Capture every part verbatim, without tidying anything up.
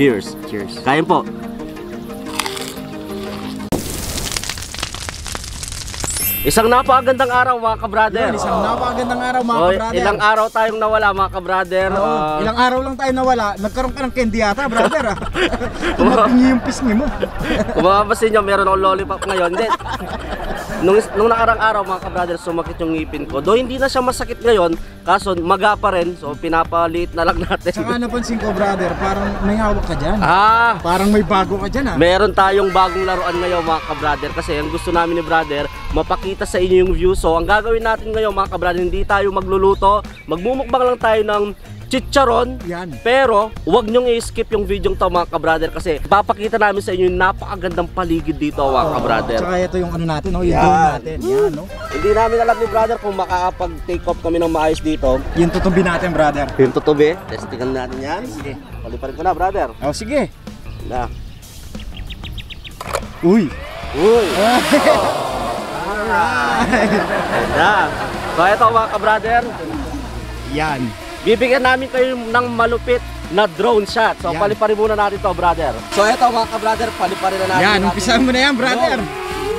Cheers. Cheers. Kain po. Isang napakagandang araw mga ka-brother. Yun, isang napakagandang araw mga Oh, ka-brother. ilang araw tayong nawala mga ka-brother. Oo, Ah, ilang araw lang tayo nawala. Nagkaroon ka ng candy yata, brother ah. Tumapingi yung pisngi mo. Kung mapapasin nyo, meron akong lollipop ngayon. Hindi. Nung, nung nakarang araw mga ka-brother, sumakit yung ngipin ko. Though hindi na siya masakit ngayon, kaso maga pa rin. So pinapaliit na lang natin. Saka napansin ko, brother, parang may hawak ka dyan. Ah! Parang may bago ka dyan ah. Meron tayong bagong laruan ngayon mga ka-brother. Kasi ang gusto namin ni brother, mapakita sa inyo yung view. So ang gagawin natin ngayon mga ka-brother, hindi tayo magluluto. Magmumukbang lang tayo ng chicharon. Yan. Pero huwag nyong i-skip yung video to mga ka-brother, kasi papakita namin sa inyo yung napakagandang paligid dito mga ka-brother. Tsaka ito yung ano natin, no? Yung Yan. drone natin. Yan, no? Hindi namin alam ni brother kung makakapag-take off kami ng maayos dito. Yung tutubi natin, brother. Yung tutubi, testingan natin yan. Sige, paliparin ko na brother. Oh, sige. Na. Uy. Uy! Alright. Na. So ito mga ka-brother, Yan. bibigyan namin kayo ng malupit na drone shot. So Yan. paliparin muna natin to brother. So ito mga ka-brother, paliparin na natin. Yan, natin umpisahan mo na yan, brother. drone.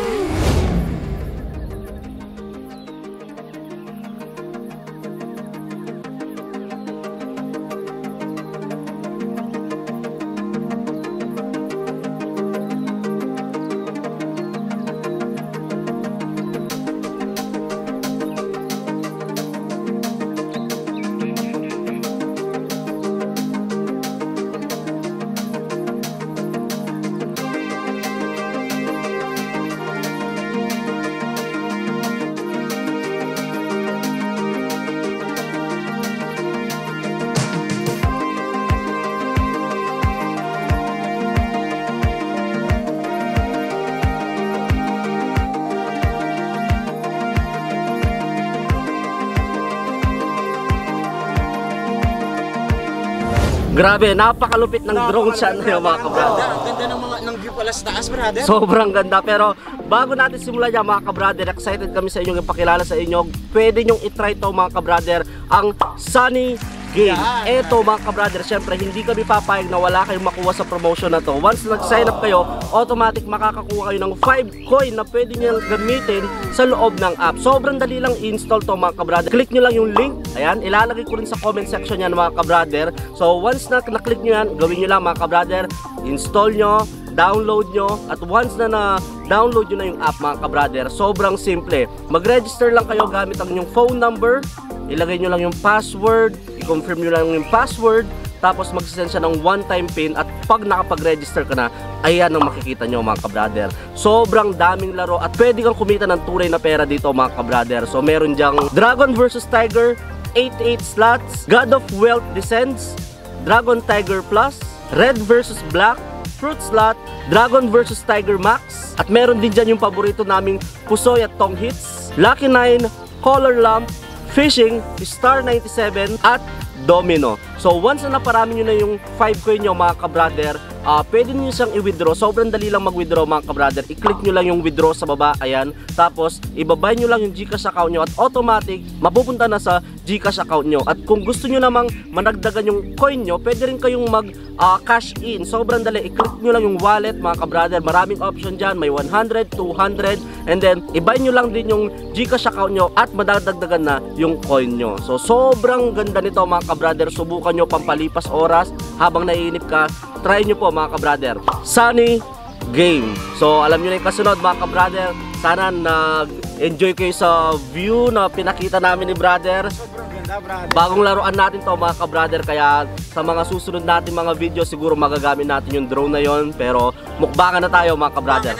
Grabe, napakalupit ng drone shot na yun mga ka-brother. Ang ganda ng mga ng view pala sa taas, brother. Sobrang ganda, pero bago natin simulan yan mga ka-brother, excited kami sa inyong ipakilala sa inyo. Pwede nyong itry to mga ka-brother, ang Sunny Game. Yan. Eto mga ka-brother, syempre hindi kami papayag na wala kayong makuha sa promotion na to. Once nag-sign up kayo, automatic makakakuha kayo ng five coin na pwede nyo gamitin sa loob ng app. Sobrang dali lang install to mga ka-brother. Click nyo lang yung link, ayan, ilalagay ko rin sa comment section yan mga ka-brother. So once na na-click nyo yan, gawin nyo lang mga ka-brother, install nyo, download nyo, at once na na-download nyo na yung app mga ka-brother, sobrang simple. Mag-register lang kayo gamit ang inyong phone number, ilagay nyo lang yung password, i-confirm nyo lang yung password, tapos mag-send siya ng one-time pin, at pag nakapag-register ka na, ayan ang makikita nyo mga ka-brother. Sobrang daming laro at pwede kang kumita ng tunay na pera dito mga ka-brother. So meron dyang Dragon versus Tiger, eighty-eight slots, God of Wealth Descends, Dragon Tiger Plus, Red versus Black, Fruit Slot, Dragon versus Tiger Max, at meron din dyan yung paborito naming Pusoy at Tong Hits, Lucky Nine, Color Lamp, Fishing, Star ninety-seven, at Domino. So once na naparami nyo na yung five coin nyo mga ka-brother, uh, pwede nyo siyang i-withdraw. Sobrang dali lang mag-withdraw mga ka-brother. I-click nyo lang yung withdraw sa baba, ayan. Tapos ibabay nyo lang yung GCash account nyo at automatic mapupunta na sa GCash account nyo. At kung gusto nyo namang managdagan yung coin nyo, pwede rin kayong mag uh, cash in. Sobrang dali. I-click nyo lang yung wallet mga ka-brother. Maraming option dyan. May one hundred, two hundred, and then ibay nyo lang din yung GCash account nyo at madadagdagan na yung coin nyo. So sobrang ganda nito mga ka-brother. Subukan nyo pampalipas oras habang naiinip ka. Try nyo po mga ka-brother. Sunny Game. So alam nyo na yung kasunod mga ka-brother. Sana nag-enjoy kayo sa view na pinakita namin ni brother. Sobrang ganda, brother. Bagong laruan natin to mga ka-brother, kaya sa mga susunod natin mga video siguro magagamit natin yung drone na yon. Pero mukbangan na tayo mga ka-brother.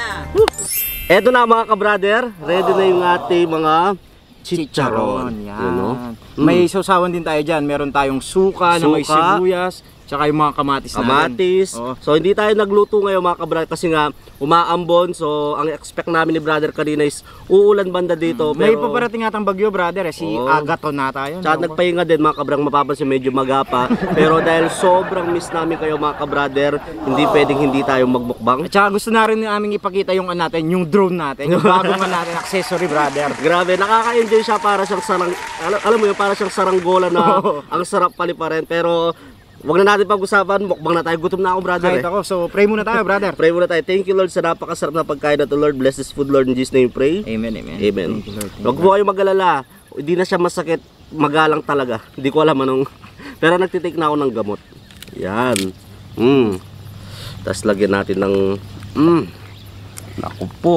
Eto na mga ka-brother, ready na yung ating mga chicharon. Yan. Yun, no? May sausawan din tayo dyan. Meron tayong suka, na may Suka. sibuyas, tsaka yung mga kamatis natin. Kamatis. Oo. So hindi tayo nagluto ngayon mga ka-brother kasi nga umaambon. So ang expect namin ni brother kanina is uulan banda dito. May Pero paparating atang bagyo, brother. Eh, si Oo. Agaton na tayo. tsaka nagpahinga din mga kabrang, mapapansin medyo magapa. Pero dahil sobrang miss namin kayo mga ka-brother, hindi pwedeng hindi tayo magmukbang. At saka gusto na rin namin ipakita yung ano natin, yung drone natin, yung bagong ano natin accessory, brother. Grabe, nakaka-enjoy siya, para siyang sarang, alam, alam mo yun, para siyang saranggola na Oo. ang sarap paliparin. Pero wag na natin pag-usapan. Mukbang na tayo. Gutom na ako, brother. Kahit Eh. ako. So, pray muna tayo, brother. Pray muna tayo. Thank you, Lord, sa napakasarap na pagkain na to, Lord. Bless this food, Lord. In Jesus' name, pray. Amen, amen. Amen. Thank you, Lord. Thank Huwag you, po kayo mag-alala. Hindi na siya masakit. Magalang talaga. Hindi ko alam anong... Pero nagtitake na ako ng gamot. Yan. Mm. Tapos lagyan natin ng... Mm. Naku po.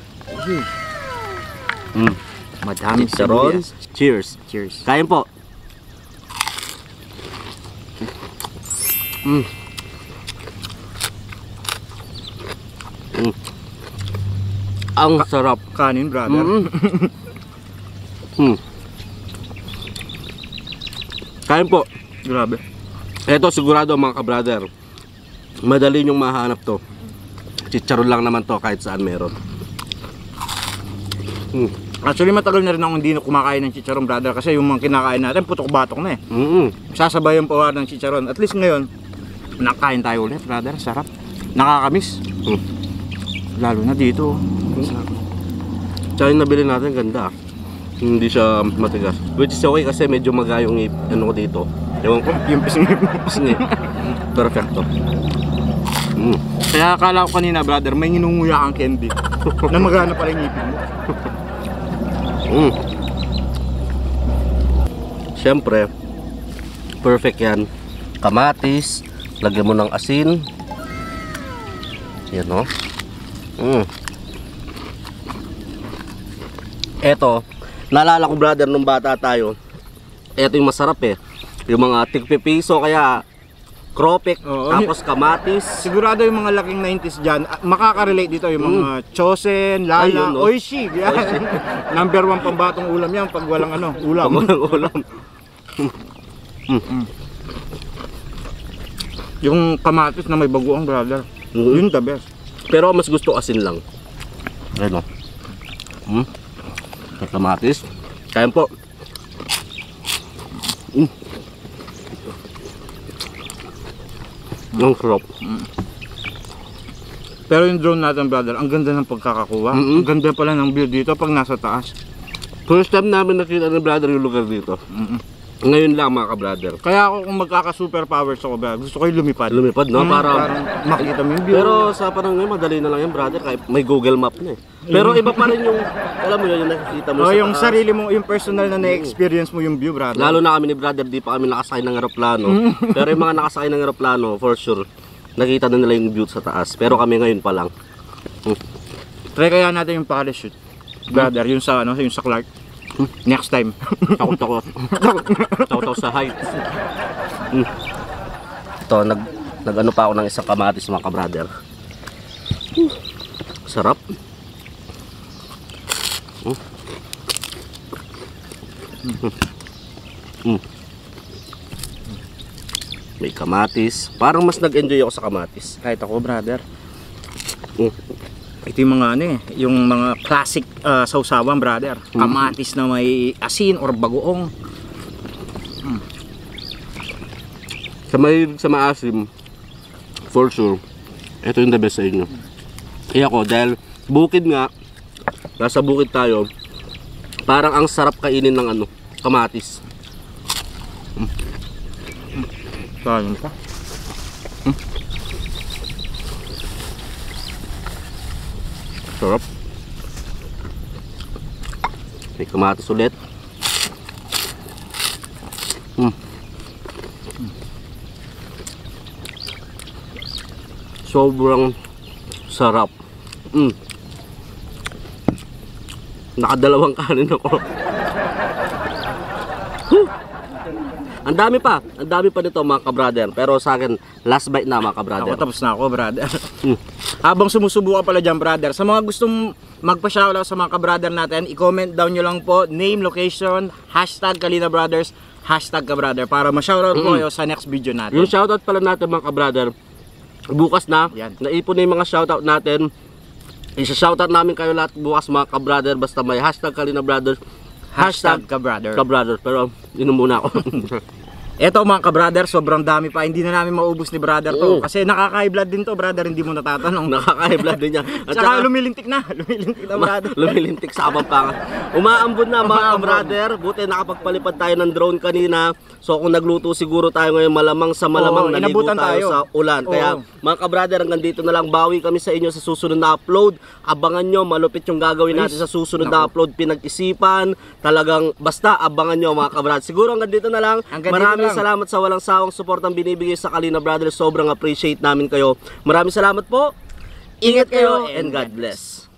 Mm. Madami Chicharon. sibuyas. Cheers. Cheers. Kain po. Mm. Mm. Ang sarap. Kanin, brother. Mm. Mm. Kain po. Grabe. Ito sigurado mga ka-brother. Madali nyong mahanap to. Chicharon lang naman to kahit saan meron. Mm. Actually, matagal na rin akong hindi na kumakain ng chicharon, brother. Kasi yung mga kinakain natin, putok-batok na eh. Mm. Sasabay yung pawar ng chicharon. At least ngayon, nakain tayo ulit, brother. Sarap. Nakakamiss. Mm. Lalo na dito. Tsaka yung nabili natin ganda. Hindi siya matigas. Which is okay kasi medyo maga yung ip- ano ko dito. Ewan ko. Yung pisngi. Pisngi. Perfecto. Mm. Kaya akala ko kanina, brother, may nginunguya kang candy. Na magana pala yung ngipin mo. Mm. Siyempre, perfect yan. Kamatis, lagyan mo ng asin. Yan o. Mm. Eto, naalala ko brother nung bata tayo. Eto yung masarap eh. Yung mga tigpipiso kaya kropik, Oo. tapos kamatis. Sigurado yung mga laking nineties dyan, ah, makaka-relate dito yung mga chosen, lala, Ayun, no? oishi. Yan. Number one pambatong ulam yan pag walang ano, ulam. Pag walang ulam. Yung kamatis na may bagoong, brother. Mhm. Yun the best. Pero mas gusto asin lang. Ayun o. Hmm. Kamatis. Kain po. Mm. Ang sarap. Pero yung drone natin, brother, ang ganda ng pagkakakuha. Mhm. Ang ganda pala ng view dito pag nasa taas. First time namin nakita ng brother yung lugar dito. Mhm. Ngayon lang mga ka-brother. Kaya ako kung magkaka-superpowers ako, brother, gusto ko yung lumipad. Lumipad no? Mm, Para... parang makita mo yung view. Pero sa panahon ngayon, madali na lang yan brother. Kahit may Google Map na eh. Pero iba pa rin yung... Alam mo yun, yung nakikita mo oh, sa yung taas. sarili mo, yung personal na na-experience mo yung view, brother. Lalo na kami ni brother, di pa kami nakasakay ng aeroplano. Pero yung mga nakasakay ng aeroplano, for sure, nakita na nila yung view sa taas. Pero kami ngayon pa lang. Try kaya natin yung parachute, brother, yung sa ano, yung sa Clark. Next time. Takot takot. Takot ako sa height. Mm. Ito, nag, nag ano pa ako ng isang kamatis mga ka-brother. Uh, sarap. Mm. Mm. May kamatis. Parang mas nag-enjoy ako sa kamatis. Kahit ako, brother. Mm. Ito yung mga ano eh, yung mga classic uh, sausawan, brother. Kamatis na may asin or bagoong. Sa may sa maasim, for sure, ito yung the best sa inyo. Kaya ako, dahil bukid nga, nasa bukid tayo, parang ang sarap kainin ng ano, kamatis. Sayang pa. Sarap. May kamatis ulit. Mm. Sobrang sarap. Mm. Nakadalawang kanin ako. Whew. Ang dami pa, ang dami pa nito mga ka-brother. Pero sa akin, last bite na mga ka-brother. Ako tapos na ako, brother. Mm. Habang sumusubukan pala dyan, brother, sa mga gustong magpa-shoutout sa mga ka-brother natin, i-comment down nyo lang po, name, location, hashtag Kalina Brothers, hashtag ka-brother, para ma-shoutout po Mm. kayo sa next video natin. Yung shoutout pala natin mga ka-brother, bukas na, Yan. naipon na yung mga shoutout natin. Isa-shoutout namin kayo lahat bukas mga ka-brother, basta may hashtag Kalina Brothers, Hashtag ka-brother. ka-brother. Pero inom muna ako. Eto mga ka-brother, sobrang dami pa. Hindi na namin maubos ni brother to. Oo. Kasi nakaka-high blood din to, brother. Hindi mo natatanong. Nakaka-high blood din yan. At saka lumilintik na. Lumilintik na, brother. Lumilintik sa kapampangan. Umaambon na mga Umaambon. ka-brother. Buti nakapagpalipad tayo ng drone kanina. So kung nagluto siguro tayo ngayon, malamang sa malamang Oo, naligo inabutan tayo, tayo. sa ulan. Kaya Oo. mga ka-brother, hanggang dito na lang. Bawi kami sa inyo sa susunod na upload. Abangan nyo, malupit yung gagawin natin sa susunod na upload. Pinag-isipan. Talagang basta abangan nyo mga ka-brother. Siguro hanggang dito na lang. Hanggang dito Maraming lang. salamat sa walang sawang support ang binibigay sa Kalina Brothers. Sobrang appreciate namin kayo. Maraming salamat po. Ingat kayo and God bless.